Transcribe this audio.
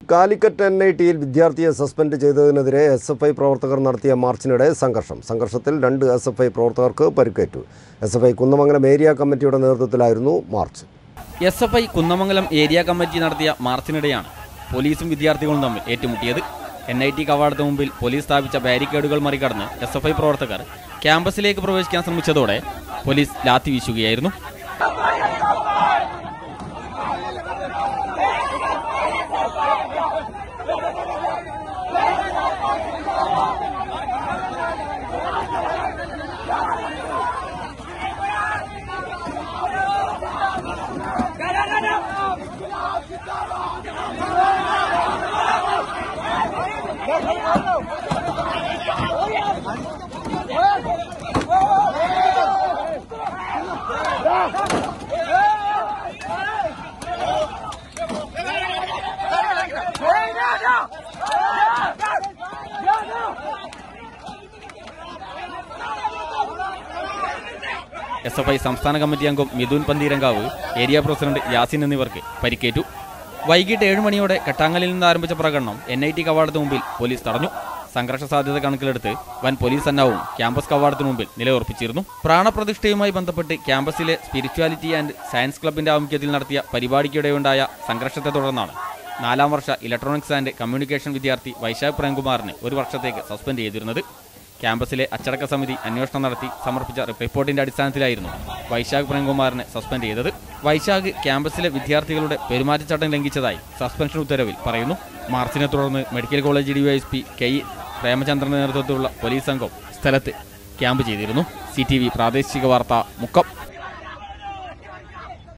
കാലിക്കറ്റ് NITയിൽ വിദ്യാർത്ഥിയെ suspend ചെയ്തതിനെതിരെ SFI പ്രവർത്തകർ നടത്തിയ മാർച്ചിനിടെ സംഘർഷത്തിൽ 2 SFI പ്രവർത്തകർക്ക് പരിക്കേറ്റു. SFI കുന്നമംഗലം ഏരിയ കമ്മിറ്റിയുടെ നേതൃത്വത്തിലായിരുന്നു march. SFI Kunnamangalam area committee നടത്തിയ മാർച്ചിനിടെയാണ് പോലീസും വിദ്യാർത്ഥികളും തമ്മിൽ ഏറ്റുമുട്ടിയത്. NIT കവാടത്തിന് മുമ്പിൽ പോലീസ് സ്ഥാപിച്ച ബാരിക്കേഡുകൾ മറികടന്ന് SFI പ്രവർത്തകർ ക്യാമ്പസിലേക്ക് പ്രവേശിക്കാൻ ശ്രമിച്ചതോടെ പോലീസ് ലാത്തി വീശുകയായിരുന്നു. SFI സംസ്ഥാന കമ്മിറ്റി അംഗം മിഥുൻ പന്തീരങ്കാവ്, ഏരിയ പ്രസിഡന്റ് യാസിൻ എന്നിവർക്ക് പരിക്കേറ്റു. വൈകിട്ട് 7 മണിയോടെ കെട്ടാങ്ങലിൽ നിന്ന് ആരംഭിച്ച പ്രകടനം NIT കവാടത്തിന് മുമ്പിൽ പോലീസ് തടഞ്ഞു. സംഘർഷ സാധ്യത കണക്കിലെടുത്ത് വൻ പോലീസ് സന്നാഹവും ക്യാമ്പസ് കവാടത്തിന് മുമ്പിൽ നിലയുറപ്പിച്ചിരുന്നു. പ്രാണപ്രതിഷ്ഠയുമായി ബന്ധപ്പെട്ട് ക്യാമ്പസിലെ സ്പിരിച്വാലിറ്റി ആൻഡ് സയൻസ് ക്ലബിന്റെ ആഭിമുഖ്യത്തിൽ നടത്തിയ പരിപാടിക്കിടെയുണ്ടായ സംഘർഷത്തെ തുടർന്നാണ് 4ാം വർഷ ഇലക്ട്രോണിക്സ് ആൻഡ് കമ്മ്യൂണിക്കേഷൻ വിദ്യാർത്ഥി വൈശാഖ് പ്രേംകുമാറിനെ 1 വർഷത്തേക്ക് സസ്പെൻഡ് ചെയ്തിരുന്നത്. ക്യാമ്പസിലെ അച്ചടക്ക സമിതി അന്വേഷണം നടത്തി സമർപ്പിച്ച റിപ്പോർട്ടിന്റെ അടിസ്ഥാനത്തിലായിരുന്നു വൈശാഖ് പ്രേംകുമാറിനെ സസ്പെൻഡ് ചെയ്തത്. വൈശാഖ് ക്യാമ്പസിലെ വിദ്യാർത്ഥികളുടെ പെരുമാറ്റച്ചട്ടം ലംഘിച്ചതായി സസ്പെൻഷൻ ഉത്തരവിൽ പറയുന്നു. മാർച്ചിനെ തുടർന്ന് മെഡിക്കൽ കോളേജ് DYSP K പ്രേമചന്ദ്രന്റെ നേതൃത്വത്തിലുള്ള പോലീസ് സംഘം സ്ഥലത്ത് ക്യാമ്പ് ചെയ്തിരുന്നു. CTV പ്രാദേശിക വാർത്ത മുക്കം.